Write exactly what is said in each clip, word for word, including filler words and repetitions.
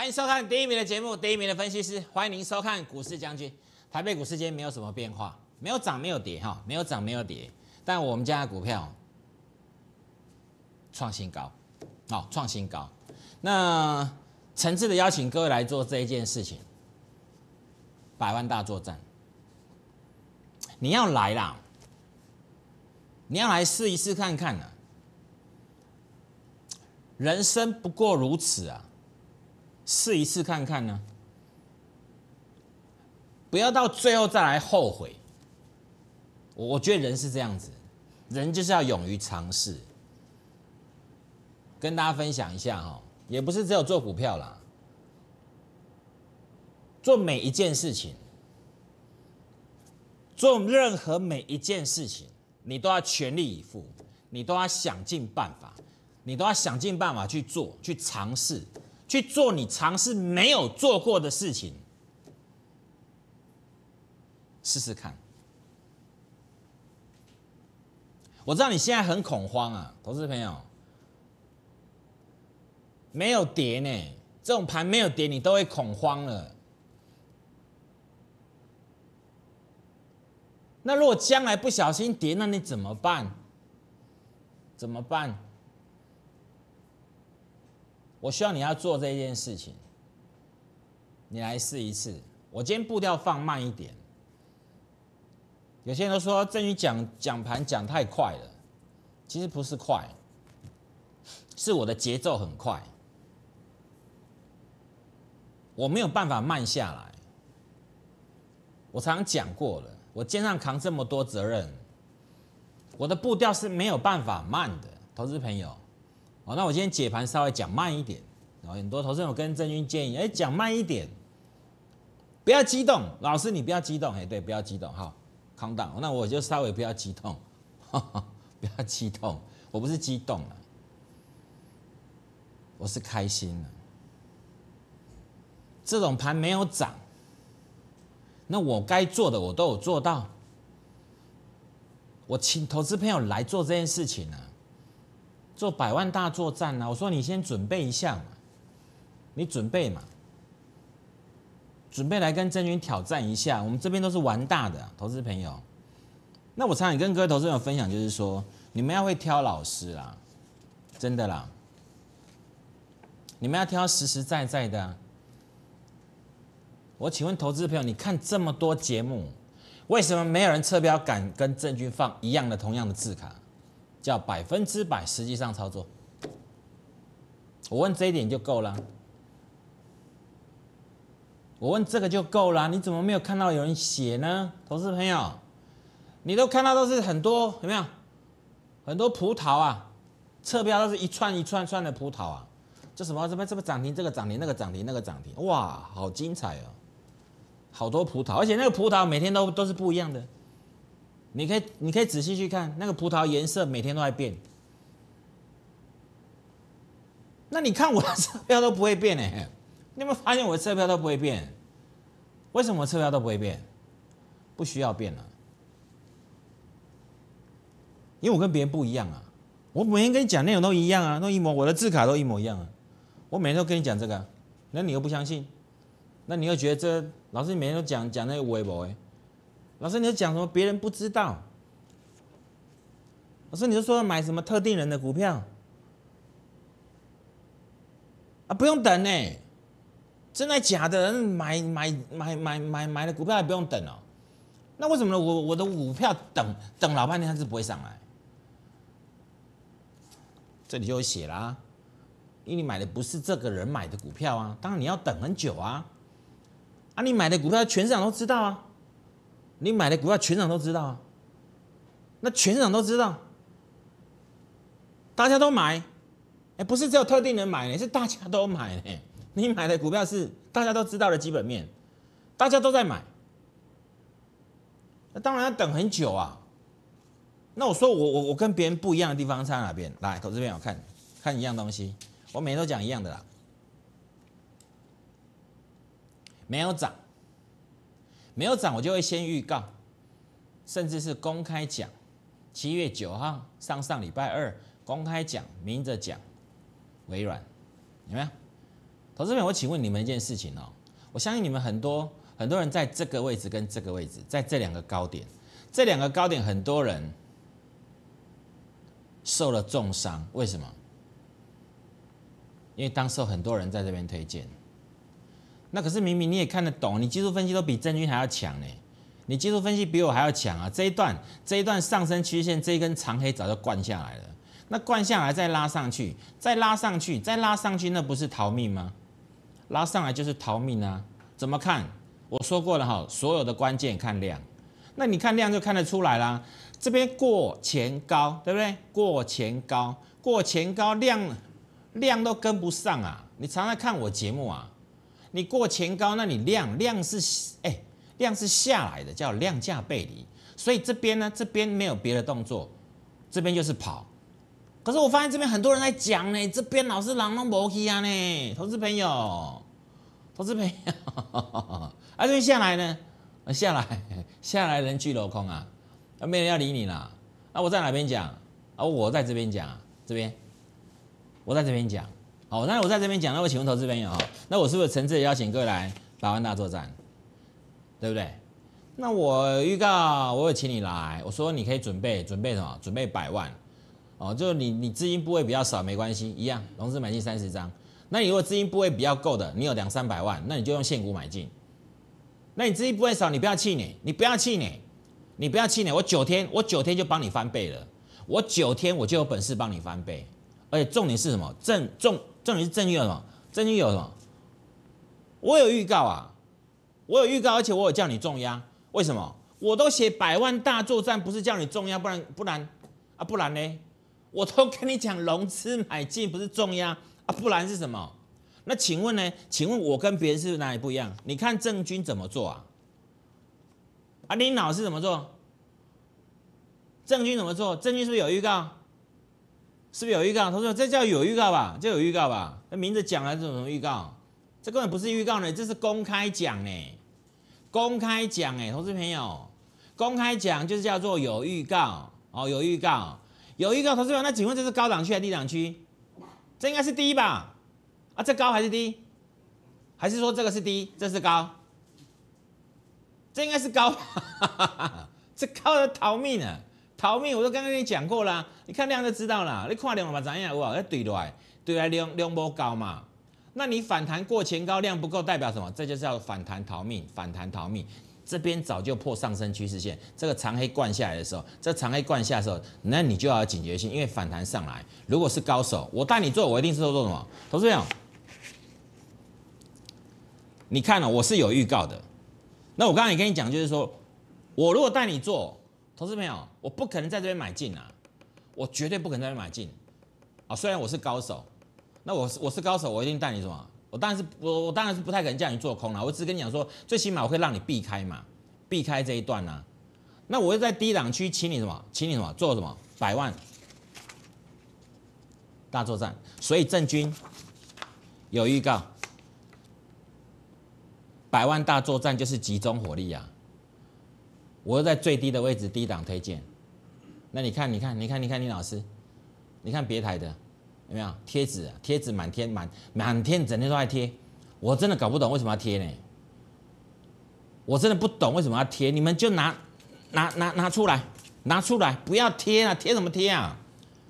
迎收看第一名的节目，第一名的分析师，欢迎您收看股市将军。台北股市今天没有什么变化，没有涨没有跌哈，没有涨没有跌，但我们家的股票创新高，好、哦、创新高。那诚挚的邀请各位来做这一件事情，百万大作战，你要来啦，你要来试一试看看啊。人生不过如此啊，试一次看看呢，不要到最后再来后悔。我我觉得人是这样子，人就是要勇于尝试。跟大家分享一下哈，也不是只有做股票啦，做每一件事情，做任何每一件事情，你都要全力以赴，你都要想尽办法。你都要想尽办法去做，去尝试，去做你尝试没有做过的事情，试试看。我知道你现在很恐慌啊，投资朋友，没有跌呢，这种盘没有跌，你都会恐慌了。那如果将来不小心跌，那你怎么办？怎么办？我需要你要做这件事情，你来试一次。我今天步调放慢一点。有些人都说郑宇讲讲盘讲太快了，其实不是快，是我的节奏很快，我没有办法慢下来。我常常讲过了，我肩上扛这么多责任，我的步调是没有办法慢的，投资朋友。哦，那我今天解盘稍微讲慢一点，然后很多投资人有跟郑军建议，哎，讲慢一点，不要激动，老师你不要激动，哎，对，不要激动，好 ，calm down，那我就稍微不要激动，呵呵不要激动，我不是激动了，我是开心了。这种盘没有涨，那我该做的我都有做到，我请投资朋友来做这件事情呢、啊。做百万大作战啊！我说你先准备一下嘛，你准备嘛，准备来跟郑军挑战一下。我们这边都是玩大的、啊、投资朋友。那我常常跟各位投资朋友分享，就是说你们要会挑老师啦，真的啦，你们要挑实实在在的、啊。我请问投资朋友，你看这么多节目，为什么没有人测标敢跟郑军放一样的、同样的字卡？叫百分之百实际上操作，我问这一点就够了。我问这个就够了，你怎么没有看到有人写呢？投资朋友，你都看到都是很多有没有？很多葡萄啊，侧标都是一串一串串的葡萄啊，这什么什么这个涨停，这个涨停，那个涨停，那个涨停，哇，好精彩哦！好多葡萄，而且那个葡萄每天都都是不一样的。你可以，你可以仔细去看那个葡萄颜色，每天都在变。那你看我的车票都不会变哎，你有没有发现我的车票都不会变？为什么我车票都不会变？不需要变了，因为我跟别人不一样啊。我每天跟你讲内容都一样啊，都一模，我的字卡都一模一样啊。我每天都跟你讲这个、啊，那你又不相信？那你又觉得这老师你每天都讲讲那个微博哎？老师，你就讲什么别人不知道？老师，你就说买什么特定人的股票啊？不用等呢，真的假的？买买买买买买的股票还不用等哦？那为什么呢？我我的股票等等老半天它是不会上来？这里就有写啦，因为你买的不是这个人买的股票啊，当然你要等很久啊。啊，你买的股票全市场都知道啊。你买的股票全场都知道啊，那全场都知道，大家都买，哎，不是只有特定人买呢，是大家都买呢。你买的股票是大家都知道的基本面，大家都在买，那当然要等很久啊。那我说我我我跟别人不一样的地方在哪边？来，投资朋友看看一样东西，我每天都讲一样的啦，没有涨。没有涨，我就会先预告，甚至是公开讲。七月九号，上上礼拜二公开讲，明着讲，微软有没有？ 投资朋友，我请问你们一件事情哦，我相信你们很多很多人在这个位置跟这个位置，在这两个高点，这两个高点很多人受了重伤，为什么？因为当时候很多人在这边推荐，那可是明明你也看得懂，你技术分析都比郑钧还要强呢，你技术分析比我还要强啊！这一段这一段上升曲线这一根长黑早就灌下来了，那灌下来再拉上去，再拉上去，再拉上去，那不是逃命吗？拉上来就是逃命啊！怎么看？我说过了哈，所有的关键看量，那你看量就看得出来啦。这边过前高，对不对？过前高，过前高，量量都跟不上啊！你常常看我节目啊，你过前高，那你量量是哎、欸、量是下来的，叫量价背离。所以这边呢，这边没有别的动作，这边就是跑。可是我发现这边很多人在讲呢，这边老是人都没去啊呢，投资朋友，投资朋友，啊这边下来呢，下来下来人去楼空啊，啊没人要理你啦，啊我在哪边讲？啊我在这边讲，这边，我在这边讲，好，那我在这边讲，那我请问投资朋友哈，那我是不是诚挚的邀请各位来百万大作战，对不对？那我预告我有请你来，我说你可以准备准备什么？准备百万。哦，就你你资金部位比较少没关系，一样融资买进三十张。那你如果资金部位比较够的，你有两三百万，那你就用现股买进。那你资金部位少，你不要气馁，你不要气馁，你不要气馁。我九天，我九天就帮你翻倍了，我九天我就有本事帮你翻倍。而且重点是什么？正重重点是正有什么？正有什么？我有预告啊，我有预告，而且我有叫你重压。为什么？我都写百万大作战，不是叫你重压，不然不然啊，不然呢？我都跟你讲融资买进不是重压啊，不然是什么？那请问呢？请问我跟别人是不是哪里不一样？你看郑钧怎么做啊？啊，林老师怎么做？郑钧怎么做？郑钧是不是有预告？是不是有预告？他说这叫有预告吧？这有预告吧？那名字讲了这种什么预告？这根本不是预告呢，这是公开讲呢，公开讲哎，投资朋友，公开讲就是叫做有预告哦，有预告。有预告，投资朋友，那请问这是高档区还是低档区？这应该是低吧？啊，这高还是低？还是说这个是低，这是高？这应该是高吧？这高的逃命啊！逃命！我都刚刚跟你讲过啦，你看量就知道啦。你看量嘛怎样？有啊，对来对来量量不高嘛？那你反弹过前高，量不够，代表什么？这就是要反弹逃命，反弹逃命。这边早就破上升趋势线，这个长黑灌下来的时候，这长黑灌下的时候，那你就要有警觉性，因为反弹上来，如果是高手，我带你做，我一定是做做什么？投资朋友，你看了、哦，我是有预告的。那我刚才也跟你讲，就是说我如果带你做，投资朋友，我不可能在这边买进啊，我绝对不可能在这边买进啊。虽然我是高手，那我是我是高手，我一定带你什么？我当然是我我当然是不太可能叫你做空啦，我只是跟你讲说，最起码我会让你避开嘛，避开这一段呐、啊。那我会在低档区请你什么？请你什么？做什么？百万大作战。所以郑钧有预告，百万大作战就是集中火力啊！我又在最低的位置低档推荐。那你看，你看，你看，你看，林老师，你看别台的。有没有贴纸啊？贴纸满天满满天，整天都在贴，我真的搞不懂为什么要贴呢？我真的不懂为什么要贴，你们就拿拿拿拿出来，拿出来，不要贴啊！贴什么贴啊？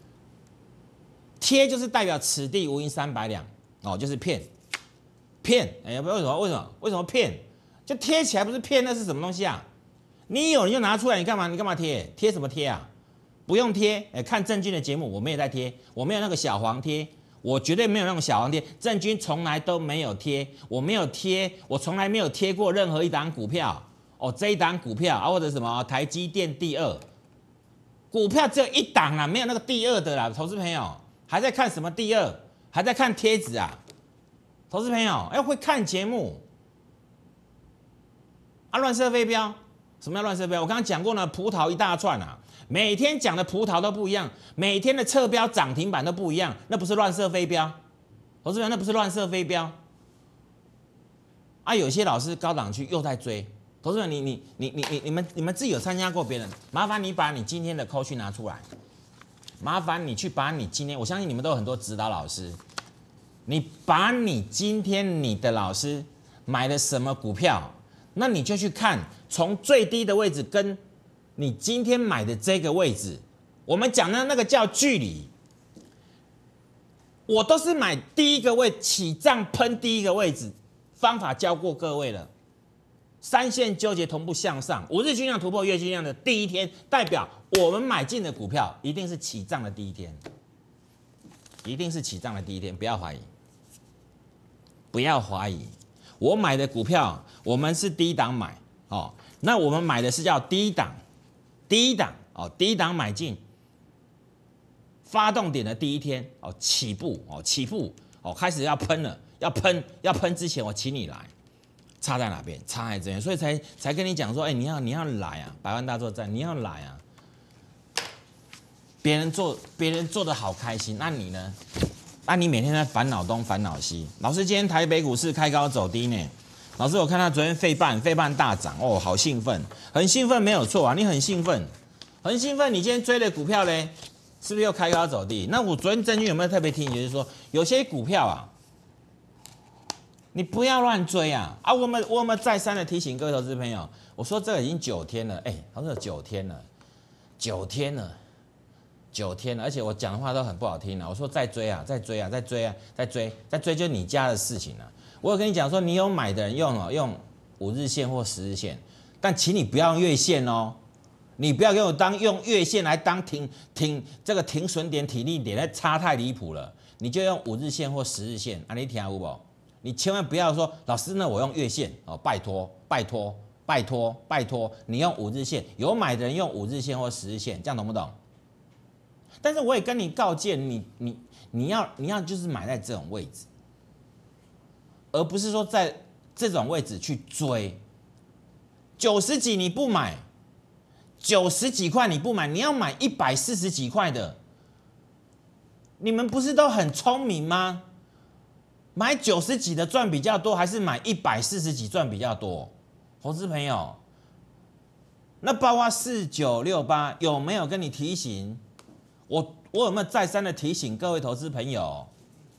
贴就是代表此地无银三百两哦，就是骗骗。哎呀，为什么？为什么？为什么骗？就贴起来不是骗，那是什么东西啊？你有你就拿出来，你干嘛？你干嘛贴？贴什么贴啊？不用贴，哎，看郑钧的节目，我没有在贴，我没有那个小黄贴，我绝对没有那种小黄贴，郑钧从来都没有贴，我没有贴，我从来没有贴过任何一档股票，哦，这一档股票啊，或者什么台积电第二，股票只有一档啦，没有那个第二的啦，投资朋友还在看什么第二？还在看贴纸啊？投资朋友要会看节目，啊，乱射飞镖，什么叫乱射飞镖？我刚刚讲过呢，葡萄一大串啊。每天讲的葡萄都不一样，每天的侧标涨停板都不一样，那不是乱射飞镖，投资人那不是乱射飞镖啊！有些老师高档区又在追，投资人你你你你你你们你们自己有参加过别人？麻烦你把你今天的扣去拿出来，麻烦你去把你今天，我相信你们都有很多指导老师， 你把你今天你的老师买了什么股票，那你就去看从最低的位置跟你今天买的这个位置，我们讲的那个叫距离。我都是买第一个位起涨喷第一个位置，方法教过各位了。三线纠结同步向上，五日均量突破月均量的第一天，代表我们买进的股票一定是起涨的第一天，一定是起涨的第一天，不要怀疑，不要怀疑。我买的股票，我们是低档买哦，那我们买的是叫低档，低档哦，低档买进。发动点的第一天哦，起步哦，起步哦，开始要喷了，要喷要喷之前，我请你来，差在哪边？差在这边，所以才才跟你讲说，哎、欸，你要你要来啊，百万大作战，你要来啊。别人做别人做的好开心，那你呢？那你每天在烦恼东烦恼西。老师今天台北股市开高走低呢，老师我看到昨天费半费半大涨哦，好兴奋，很兴奋没有错啊，你很兴奋，很兴奋，你今天追的股票嘞？是不是又开高走低？那我昨天郑钧有没有特别提醒？就是说，有些股票啊，你不要乱追啊！啊，我们我们再三的提醒各位投资朋友，我说这个已经九天了，哎、欸，他说九天了，九天了，九天了，而且我讲的话都很不好听了。我说再追啊，再追啊，再追啊，再追，再追，就你家的事情了。我有跟你讲说，你有买的人用哦，用五日线或十日线，但请你不要用月线哦。你不要给我当用月线来当停停这个停损点、体力点，那差太离谱了。你就用五日线或十日线，啊，你听有无？你千万不要说老师呢，我用月线哦，拜托拜托拜托拜托，你用五日线，有买的人用五日线或十日线，这样懂不懂？但是我也跟你告诫，你你你要你要就是买在这种位置，而不是说在这种位置去追。九十几你不买。九十几块你不买，你要买一百四十几块的，你们不是都很聪明吗？买九十几的赚比较多，还是买一百四十几赚比较多？投资朋友，那包括四九六八有没有跟你提醒？我我有没有再三的提醒各位投资朋友？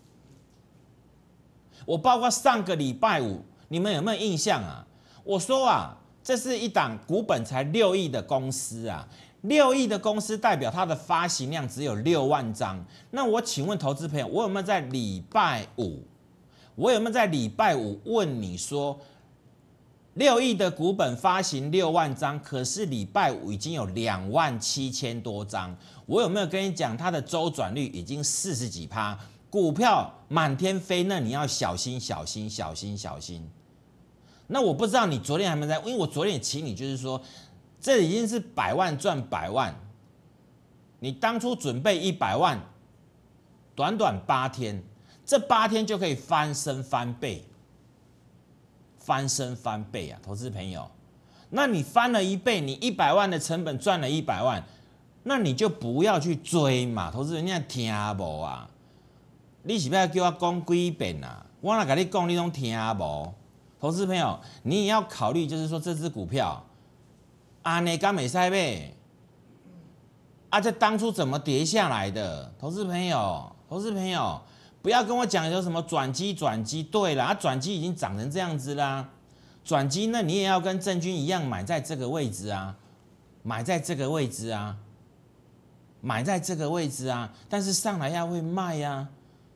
我包括上个礼拜五，你们有没有印象啊？我说啊。这是一档股本才六亿的公司啊，六亿的公司代表它的发行量只有六万张。那我请问投资朋友，我有没有在礼拜五，我有没有在礼拜五问你说，六亿的股本发行六万张，可是礼拜五已经有两万七千多张，我有没有跟你讲它的周转率已经四十几趴，股票满天飞，那你要小心小心小心小心。那我不知道你昨天还没在，因为我昨天也请你，就是说，这已经是百万赚百万，你当初准备一百万，短短八天，这八天就可以翻身翻倍，翻身翻倍啊，投资朋友，那你翻了一倍，你一百万的成本赚了一百万，那你就不要去追嘛，投资人家听无啊，你是不要叫我讲几遍啊？我若跟你讲，你拢听无。投资朋友，你也要考虑，就是说这只股票，啊，你敢没塞呗？啊，这当初怎么跌下来的？投资朋友，投资朋友，不要跟我讲有什么转机，转机。对了，啊，转机已经涨成这样子啦，转机那你也要跟郑钧一样买在这个位置啊，买在这个位置啊，买在这个位置啊，但是上来要会卖呀、啊。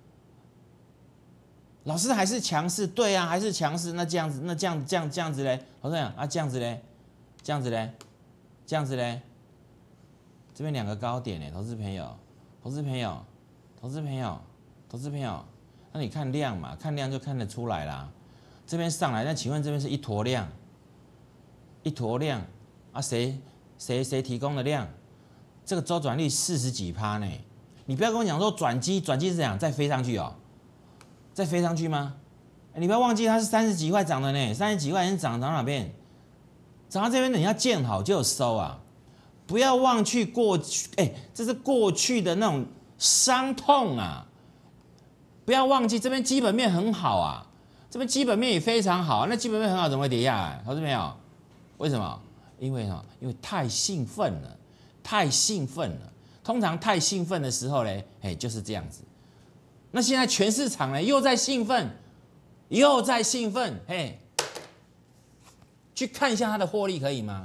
老师还是强势，对啊，还是强势。那这样子，那这样这样这样子嘞，投资朋友啊，这样子嘞，这样子嘞，这样子嘞，这边两个高点嘞，投资朋友，投资朋友，投资朋友，投资朋友，那你看量嘛，看量就看得出来啦。这边上来，那请问这边是一坨量，一坨量啊，谁谁谁提供的量？这个周转率四十几趴呢，你不要跟我讲说转机，转机是怎样再飞上去哦。再飞上去吗？你不要忘记它是三十几块涨的呢，三十几块钱涨到哪边？涨到这边你要见好就收啊！不要忘记过去，哎、欸，这是过去的那种伤痛啊！不要忘记这边基本面很好啊，这边基本面也非常好，那基本面很好怎么会跌下来？投资朋友，为什么？因为哈，因为太兴奋了，太兴奋了。通常太兴奋的时候呢，哎，就是这样子。 那现在全市场呢又在兴奋，又在兴奋，嘿，去看一下它的获利可以吗？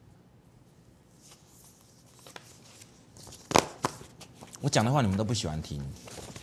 我讲的话你们都不喜欢听，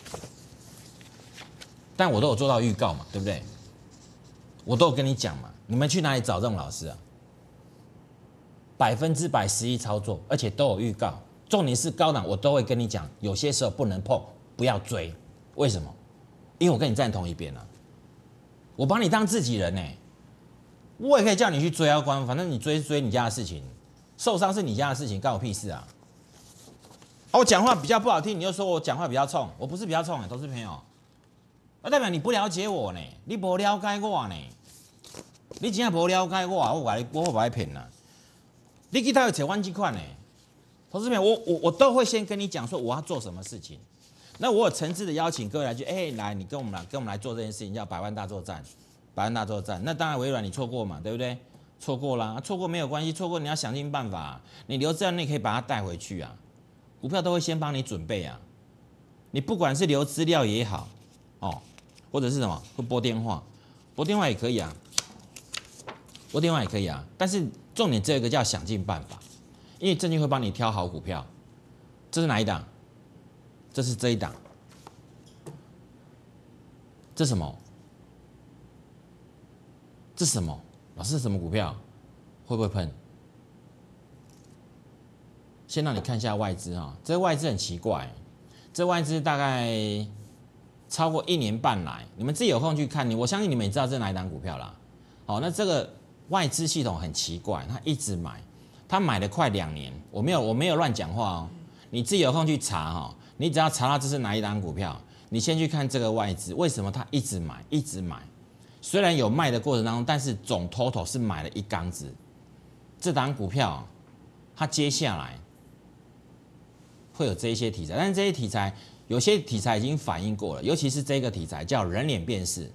但我都有做到预告嘛，对不对？我都有跟你讲嘛，你们去哪里找这种老师啊？百分之百实际操作，而且都有预告。重点是高档，我都会跟你讲，有些时候不能碰，不要追。为什么？因为我跟你站同一边啊，我把你当自己人呢、欸，我也可以叫你去追啊，关，反正你追追你家的事情，受伤是你家的事情，干我屁事啊！啊，我讲话比较不好听，你又说我讲话比较冲，我不是比较冲、欸，投资朋友，那代表你不了解我呢，你不了解我呢，你真正不了解我，我把你我把你骗啦，你去到找阮这款呢，投资朋友，我我我都会先跟你讲说我要做什么事情，那我有诚挚的邀请各位来去，哎、欸，来，你跟我们来跟我们来做这件事情，叫百万大作战，百万大作战，那当然微软你错过嘛，对不对？错过啦，错过没有关系，错过你要想尽办法、啊，你留资料你可以把它带回去啊。股票都会先帮你准备啊，你不管是留资料也好，哦，或者是什么，会拨电话，拨电话也可以啊，拨电话也可以啊。但是重点这个叫想尽办法，因为证券会帮你挑好股票。这是哪一档？这是这一档。这是什么？这是什么？老师，什么股票？会不会喷？先让你看一下外资啊，这外资很奇怪，这外资大概超过一年半来，你们自己有空去看，你我相信你们也知道这是哪一档股票啦。好，那这个外资系统很奇怪，他一直买，他买了快两年，我没有我没有乱讲话哦，你自己有空去查哈，你只要查到这是哪一档股票，你先去看这个外资为什么他一直买一直买，虽然有卖的过程当中，但是总 total 是买了一缸子，这档股票它接下来会有这一些题材，但是这些题材有些题材已经反映过了，尤其是这个题材叫人脸辨识，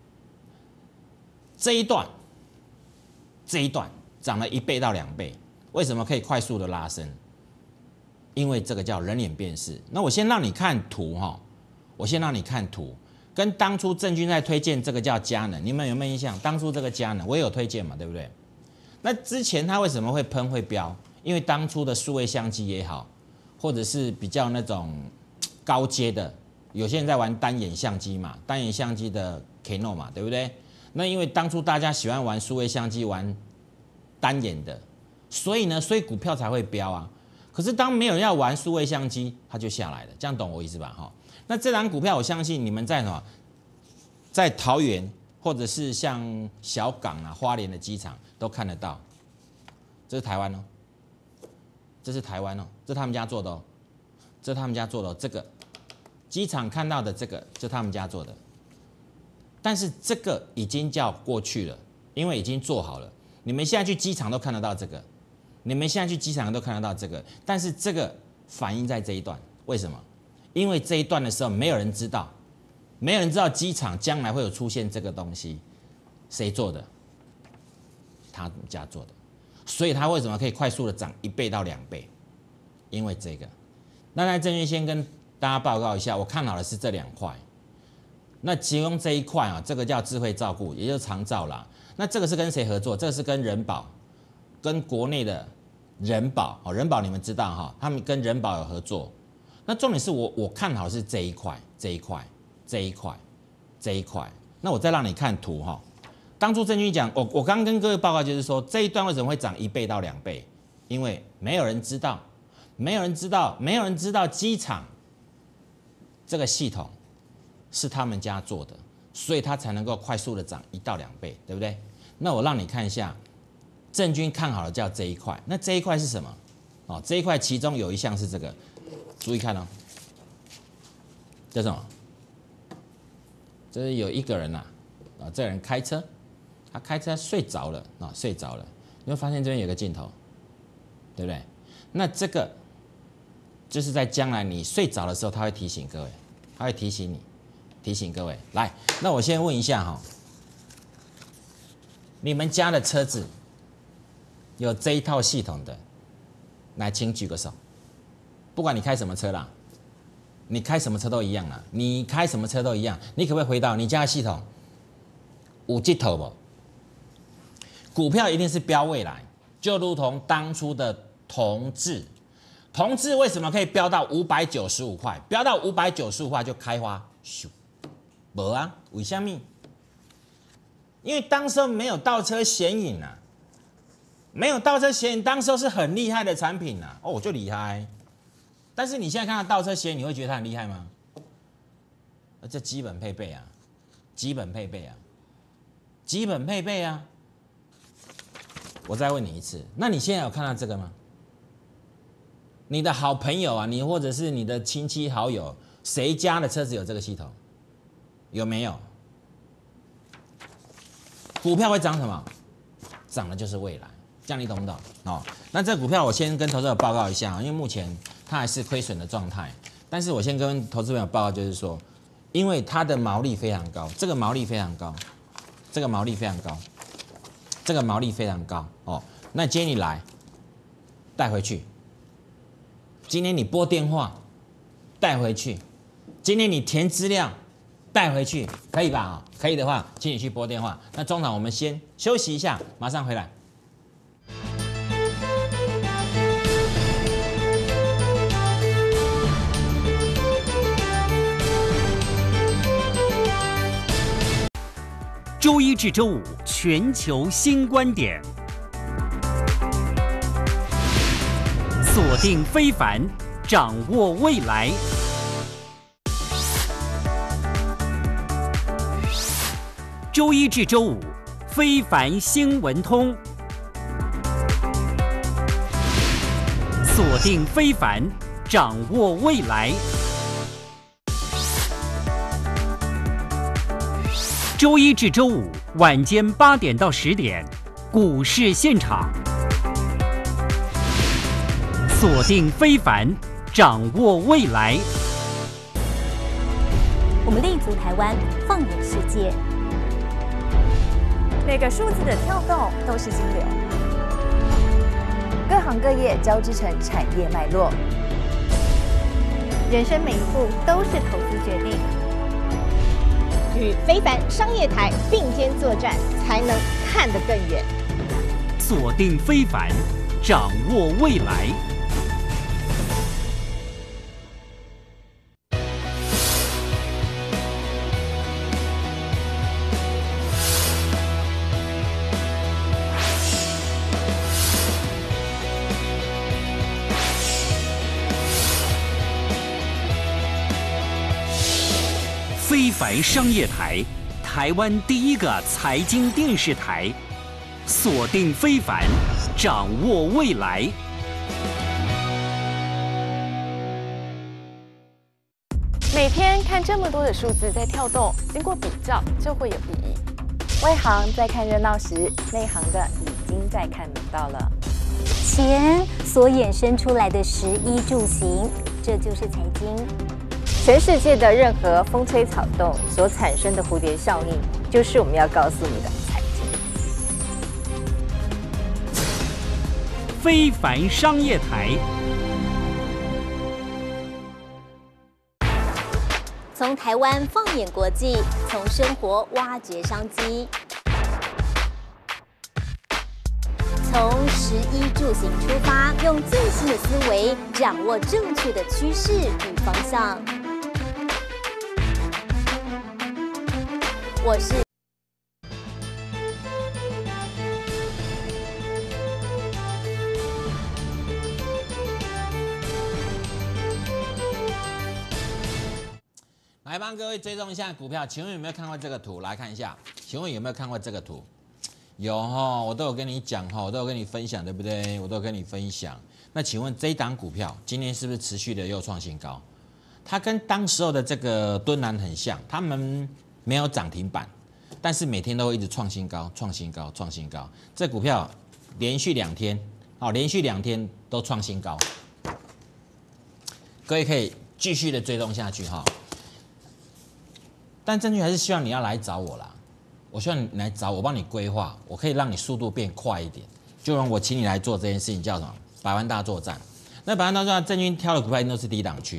这一段这一段涨了一倍到两倍，为什么可以快速的拉升？因为这个叫人脸辨识。那我先让你看图哈，我先让你看图，跟当初郑钧在推荐这个叫佳能，你们有没有印象？当初这个佳能我也有推荐嘛，对不对？那之前它为什么会喷会飙？因为当初的数位相机也好。或者是比较那种高阶的，有些人在玩单眼相机嘛，单眼相机的 Canon 嘛，对不对？那因为当初大家喜欢玩数位相机，玩单眼的，所以呢，所以股票才会飙啊。可是当没有人要玩数位相机，它就下来了，这样懂我意思吧？哈，那这档股票，我相信你们在什么，在桃园或者是像小港啊、花莲的机场都看得到，这是台湾哦。这是台湾哦，这是他们家做的哦，这是他们家做的哦。这个机场看到的这个，就他们家做的。但是这个已经叫过去了，因为已经做好了。你们现在去机场都看得到这个，你们现在去机场都看得到这个。但是这个反映在这一段，为什么？因为这一段的时候，没有人知道，没有人知道机场将来会有出现这个东西，谁做的？他们家做的。所以它为什么可以快速的涨一倍到两倍？因为这个。那在证券先跟大家报告一下，我看好的是这两块。那其中这一块啊，这个叫智慧照顾，也就是长照啦。那这个是跟谁合作？这个是跟人保，跟国内的人保哦，人保你们知道哈，他们跟人保有合作。那重点是我我看好的是这一块，这一块，这一块，这一块。那我再让你看图哈。当初郑钧讲，我我刚刚跟各位报告就是说，这一段为什么会涨一倍到两倍？因为没有人知道，没有人知道，没有人知道机场这个系统是他们家做的，所以它才能够快速的涨一到两倍，对不对？那我让你看一下，郑钧看好的叫这一块，那这一块是什么？哦，这一块其中有一项是这个，注意看哦，这是什么？这是有一个人呐、啊，啊，这个人开车。他开车睡着了啊，睡着了，你会发现这边有个镜头，对不对？那这个就是在将来你睡着的时候，他会提醒各位，他会提醒你，提醒各位。来，那我先问一下哈，你们家的车子有这一套系统的，来，请举个手。不管你开什么车啦， 你开什么车都一样啦，你开什么车都一样，你可不可以回到你家的系统？有这头不？股票一定是标未来，就如同当初的同志，同志为什么可以飙到五百九十五块？飙到五百九十五块就开花，咻，没啊？为什么？因为当时候没有倒车显影啊，没有倒车显影，当时候是很厉害的产品啊，哦，就厉害。但是你现在看到倒车显影，你会觉得它很厉害吗？这基本配备啊，基本配备啊，基本配备啊。我再问你一次，那你现在有看到这个吗？你的好朋友啊，你或者是你的亲戚好友，谁家的车子有这个系统？有没有？股票会涨什么？涨的就是未来，这样你懂不懂？哦，那这股票我先跟投资者报告一下，因为目前它还是亏损的状态。但是我先跟投资朋友报告，就是说，因为它的毛利非常高，这个毛利非常高，这个毛利非常高，这个毛利非常高哦。那今天你来带回去，今天你拨电话带回去，今天你填资料带回去，可以吧？可以的话，请你去拨电话。那中场我们先休息一下，马上回来。 周一至周五全球新观点，锁定非凡，掌握未来。周一至周五，非凡新闻通，锁定非凡，掌握未来。周一至周五晚间八点到十点，股市现场，锁定非凡，掌握未来。 我们立足台湾，放眼世界。 每个数字的跳动都是金流，各行各业交织成产业脉络。 人生每一步都是投资决定。 与非凡商业台并肩作战，才能看得更远。 锁定非凡，掌握未来。非凡商业台，台湾第一个财经电视台，锁定非凡，掌握未来。 每天看这么多的数字在跳动，经过比较就会有意义。外行在看热闹时，内行的已经在看门道了。 钱所衍生出来的食衣住行，这就是财经。 全世界的任何风吹草动所产生的蝴蝶效应，就是我们要告诉你的财经。 非凡商业台， 从台湾放眼国际，从生活挖掘商机，从食衣住行出发，用最新的思维掌握正确的趋势与方向。我是来帮各位追踪一下股票，请问有没有看过这个图？来看一下，请问有没有看过这个图？有哈，我都有跟你讲哈，我都有跟你分享，对不对？我都有跟你分享。那请问这一档股票今天是不是持续的又创新高？它跟当时候的这个敦南很像，他们没有涨停板，但是每天都会一直创新高、创新高、创新高。这股票连续两天，哦，连续两天都创新高，各位可以继续的追踪下去哈。但证据还是希望你要来找我啦，我希望你来找我，帮你规划，我可以让你速度变快一点。就让我请你来做这件事情，叫什么？百万大作战。那百万大作战，郑军挑的股票一定都是低档区。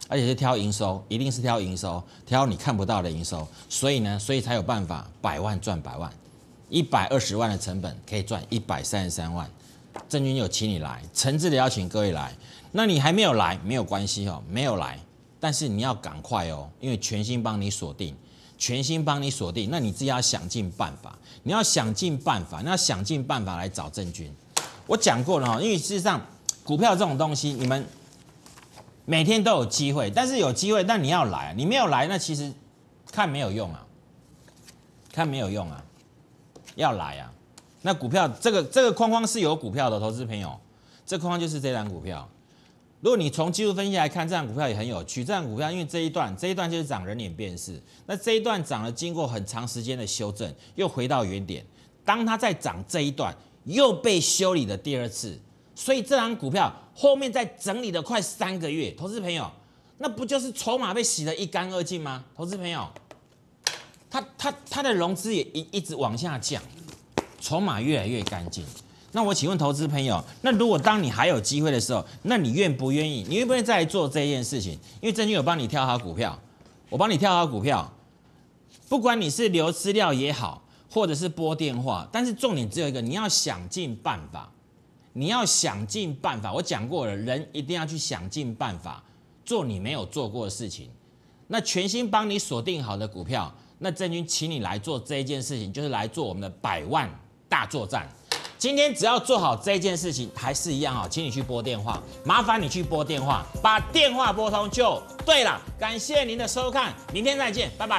而且是挑营收，一定是挑营收，挑你看不到的营收。所以呢，所以才有办法百万赚百万，一百二十万的成本可以赚一百三十三万。郑钧有请你来，诚挚的邀请各位来。那你还没有来没有关系哦，没有来，但是你要赶快哦，因为全新帮你锁定，全新帮你锁定，那你自己要想尽办法，你要想尽办法，你要想尽办法来找郑钧。我讲过了哈，因为事实上股票这种东西，你们每天都有机会，但是有机会，但你要来，你没有来，那其实看没有用啊，看没有用啊，要来啊。那股票这个这个框框是有股票的，投资朋友，这框框就是这档股票。如果你从技术分析来看，这档股票也很有趣。这档股票因为这一段这一段就是涨人脸辨识，那这一段涨了，经过很长时间的修正，又回到原点。当它在涨这一段，又被修理了第二次，所以这档股票后面在整理了快三个月。投资朋友，那不就是筹码被洗得一干二净吗？投资朋友，它它它的融资也一一直往下降，筹码越来越干净。那我请问投资朋友，那如果当你还有机会的时候，那你愿不愿意？你愿不愿意再来做这件事情？因为郑钧有帮你挑好股票，我帮你挑好股票，不管你是留资料也好，或者是拨电话，但是重点只有一个，你要想尽办法，你要想尽办法。我讲过了，人一定要去想尽办法做你没有做过的事情。那全新帮你锁定好的股票，那郑钧请你来做这一件事情，就是来做我们的百万大作战。今天只要做好这件事情，还是一样哦，请你去拨电话，麻烦你去拨电话，把电话拨通就对了。感谢您的收看，明天再见，拜拜。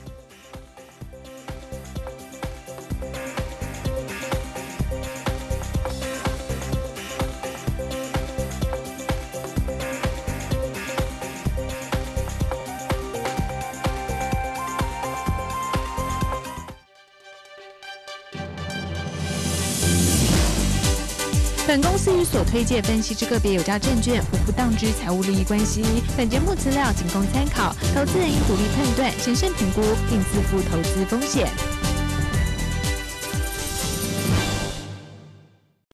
本公司与所推介分析之个别有价证券无不当之财务利益关系。本节目资料仅供参考，投资人应独立判断、审慎评估，并自负投资风险。